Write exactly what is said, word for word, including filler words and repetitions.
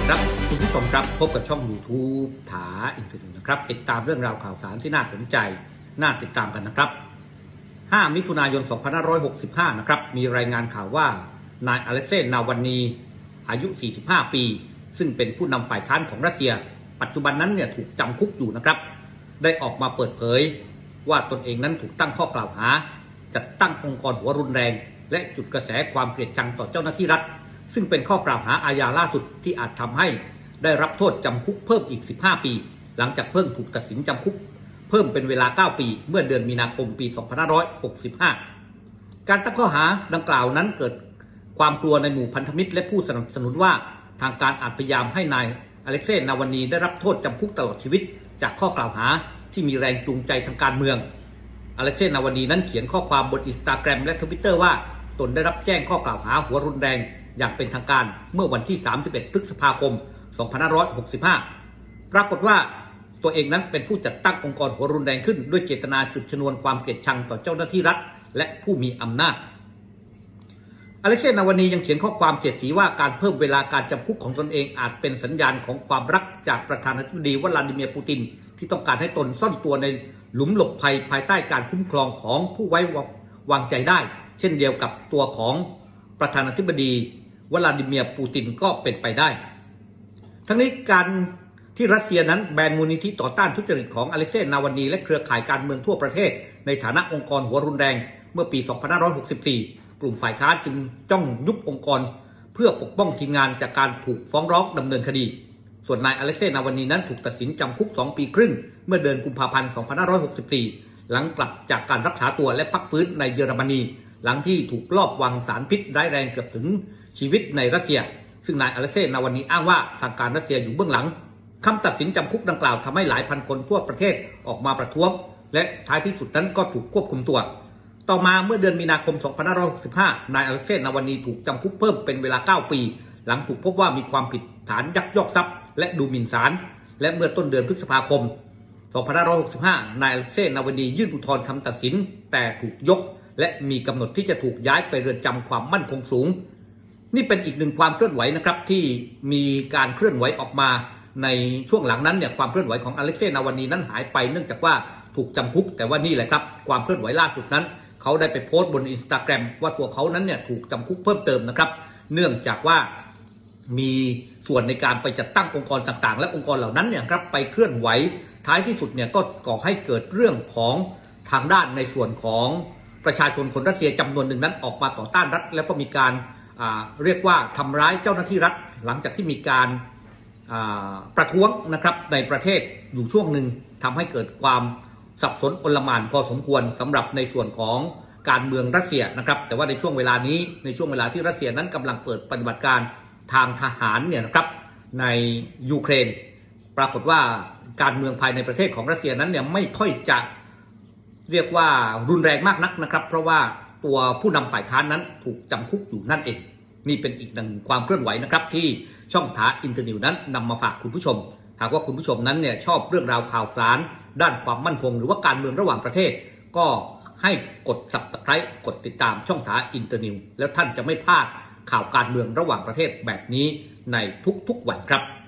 ครับคุณผู้ชมครับพบกับช่อง YouTube ถาอินเทอร์เน็ตนะครับติดตามเรื่องราวข่าวสารที่น่าสนใจน่าติดตามกันนะครับห้ามิถุนายนสองพันห้าร้อยหกสิบห้านะครับมีรายงานข่าวว่านายอเล็กเซย์ นาวานีอายุสี่สิบห้าปีซึ่งเป็นผู้นำฝ่ายค้านของรัสเซียปัจจุบันนั้นเนี่ยถูกจำคุกอยู่นะครับได้ออกมาเปิดเผยว่าตนเองนั้นถูกตั้งข้อกล่าวหาจัดตั้งองค์กรหัวรุนแรงและจุดกระแสความเกลียดชังต่อเจ้าหน้าที่รัฐซึ่งเป็นข้อกล่าวหาอาญาล่าสุดที่อาจทำให้ได้รับโทษจำคุกเพิ่มอีกสิบห้าปีหลังจากเพิ่งถูกตัดสินจำคุกเพิ่มเป็นเวลาเก้าปีเมื่อเดือนมีนาคมปีสองพันห้าร้อยหกสิบห้าการตั้งข้อหาดังกล่าวนั้นเกิดความกลัวในหมู่พันธมิตรและผู้สนับสนุนว่าทางการอาจพยายามให้นายอเล็กเซย์ นาวานีได้รับโทษจำคุกตลอดชีวิตจากข้อกล่าวหาที่มีแรงจูงใจทางการเมืองอเล็กเซย์ นาวานีนั้นเขียนข้อความบน อินสตาแกรม และ ทวิตเตอร์ ว่าตนได้รับแจ้งข้อกล่าวหาหัวรุนแรงอย่างเป็นทางการเมื่อวันที่สามสิบเอ็ดพฤษภาคมสองพันห้าร้อยหกสิบห้าปรากฏว่าตัวเองนั้นเป็นผู้จัดตั้งองค์กรหัวรุนแรงขึ้นด้วยเจตนาจุดชนวนความเกลียดชังต่อเจ้าหน้าที่รัฐและผู้มีอำนาจอเล็กเซย์ นาวานียังเขียนข้อความเสียดสีว่าการเพิ่มเวลาการจำคุกของตนเองอาจเป็นสัญญาณของความรักจากประธานาธิบดีวลาดิเมียร์ปูตินที่ต้องการให้ตนซ่อนตัวในหลุมหลบภัยภายใต้การคุ้มครองของผู้ไว้วางใจได้เช่นเดียวกับตัวของประธานาธิบดีวลาดิเมียร์ปูตินก็เป็นไปได้ทั้งนี้การที่รัสเซียนั้นแบนมูลนิธิต่อต้านทุจริตของอเล็กเซย์ นาวานีและเครือข่ายการเมืองทั่วประเทศในฐานะองค์กรหัวรุนแรงเมื่อปีสองพันห้าร้อยหกสิบสี่กลุ่มฝ่ายค้านจึงจ้องยุบองค์กรเพื่อปกป้องทีมงานจากการถูกฟ้องร้องดำเนินคดีส่วนนายอเล็กเซย์ นาวานีนั้นถูกตัดสินจำคุกสองปีครึ่งเมื่อเดือนกุมภาพันธ์สองพันห้าร้อยหกสิบสี่หลังกลับจากการรักษาตัวและพักฟื้นในเยอรมนีหลังที่ถูกลอบวางสารพิษร้ายแรงเกือบถึงชีวิตในรัสเซียซึ่งนายอเล็กเซย์ นาวานีอ้างว่าทางการรัสเซียอยู่เบื้องหลังคำตัดสินจำคุกดังกล่าวทำให้หลายพันคนทั่วประเทศออกมาประท้วงและท้ายที่สุดนั้นก็ถูกควบคุมตัวต่อมาเมื่อเดือนมีนาคมสองพันห้าร้อยหกสิบห้านายอเล็กเซย์ นาวานีถูกจำคุกเพิ่มเป็นเวลาเก้าปีหลังถูกพบว่ามีความผิดฐานยักยอกทรัพย์และดูหมิ่นศาลและเมื่อต้นเดือนพฤษภาคมสองพันห้าร้อยหกสิบห้านายอเล็กเซย์ นาวานียื่นอุทธรณ์คำตัดสินแต่ถูกยกและมีกำหนดที่จะถูกย้ายไปเรือนจำความมั่นคงสูงนี่เป็นอีกหนึ่งความเคลื่อนไหวนะครับที่มีการเคลื่อนไหวออกมาในช่วงหลังนั้นเนี่ยความเคลื่อนไหวของอเล็กเซย์ นาวานีนั้นหายไปเนื่องจากว่าถูกจำคุกแต่ว่านี่แหละครับความเคลื่อนไหวล่าสุดนั้นเขาได้ไปโพสต์บน อินสตาแกรม ว่าตัวเขานั้นเนี่ยถูกจำคุกเพิ่มเติมนะครับเนื่องจากว่ามีส่วนในการไปจัดตั้งองค์กรต่างๆและองค์กรเหล่านั้นเนี่ยครับไปเคลื่อนไหวท้ายที่สุดเนี่ยก็ก่อให้เกิดเรื่องของทางด้านในส่วนของประชาชนคนรัสเซียจำนวนหนึ่งนั้นออกมาต่อต้านรัฐแล้วก็มีการเรียกว่าทำร้ายเจ้าหน้าที่รัฐหลังจากที่มีการประท้วงนะครับในประเทศอยู่ช่วงหนึ่งทำให้เกิดความสับสนโอลหม่านพอสมควรสำหรับในส่วนของการเมืองรัสเซียนะครับแต่ว่าในช่วงเวลานี้ในช่วงเวลาที่รัสเซียนั้นกำลังเปิดปฏิบัติการทางทหารเนี่ยนะครับในยูเครนปรากฏว่าการเมืองภายในประเทศของรัสเซียนั้นเนี่ยไม่ค่อยจะเรียกว่ารุนแรงมากนักนะครับเพราะว่าตัวผู้นำฝ่ายค้านนั้นถูกจำคุกอยู่นั่นเองนี่เป็นอีกหนึ่งความเคลื่อนไหวนะครับที่ช่องถาอินเทอร์นิวนั้นนำมาฝากคุณผู้ชมหากว่าคุณผู้ชมนั้นเนี่ยชอบเรื่องราวข่าวสารด้านความมั่นคงหรือว่าการเมืองระหว่างประเทศก็ให้กด ซับสไครบ์ กดติดตามช่องถาอินเตอร์นิวแล้วท่านจะไม่พลาดข่าวการเมืองระหว่างประเทศแบบนี้ในทุกๆวันครับ